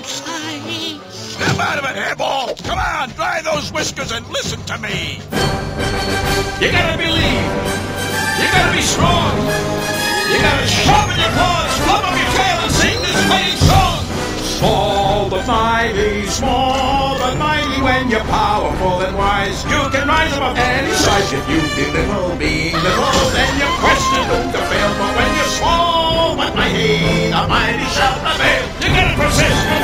size. Snap out of it, hairball! Come on, dry those whiskers and listen to me! You gotta believe! You gotta be strong! You gotta sharpen your claws, flop up your tail, and sing this fighting song! Small but mighty when you're powerful and wise. You can rise above any size. If you be little, being little, then your quest is doomed to fail. But when you're small but mighty, the mighty shall prevail. You gotta persist.